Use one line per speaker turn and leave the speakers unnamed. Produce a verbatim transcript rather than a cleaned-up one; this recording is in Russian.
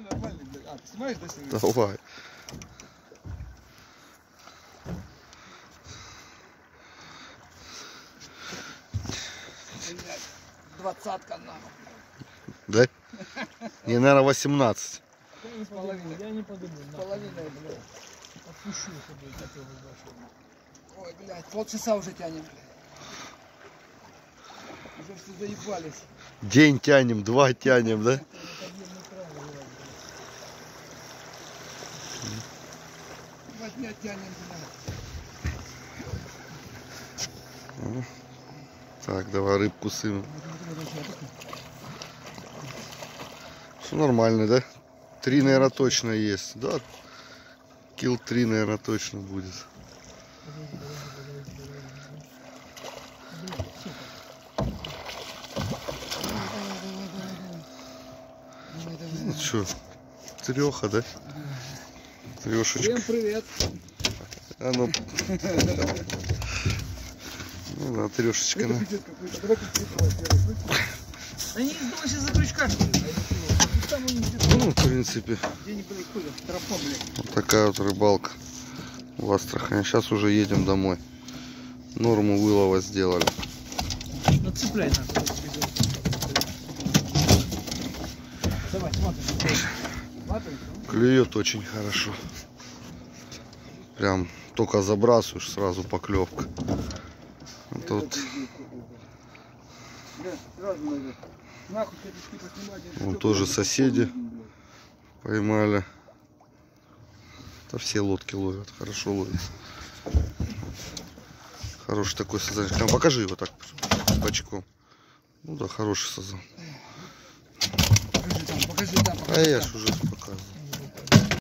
нормальный, блядь. А, ты снимаешь, да, сегодня?
Давай.
Двадцатка нахуй.
Да? Не, наверное, восемнадцать.
Я не подумал, я не подумал. Половиной, блядь.
Отпущу, чтобы хотел бы большой.
Ой, блядь, полчаса уже тянем, блядь. Уже все заебались.
День тянем, два тянем, да?
Два дня тянем, блядь.
Так, давай рыбку сыну. Все нормально, да? Три, наверное, точно есть. Да, килл три, наверное, точно будет. Ну что, треха, да? Трешечка.
Всем привет.
А ну. Ну да, трешечка.
Это
На.
пиздец какой-то. Давай перекрывай первый, слышишь?
Они думают, что за крючка, что ли?
Там у них где-то
Ну, в принципе,
где-нибудь, блядь, ходят, тропа, блядь.
вот такая вот рыбалка в Астрахани. Сейчас уже едем домой. Норму вылова сделали.
Ну цепляй нас.
Давай, смотрим. Смотрим.
Клюет очень хорошо. Прям только забрасываешь, сразу поклевка. Вот, вот.
Да, сразу надо. Нахуй хотите поснимать.
Вон тоже соседи поймали. Да все лодки ловят, хорошо ловят. Хороший такой сазан. Там покажи его так с бочком. Ну да, хороший сазан.
Покажи там, покажи там.
А
Покажи
я
там.
ж уже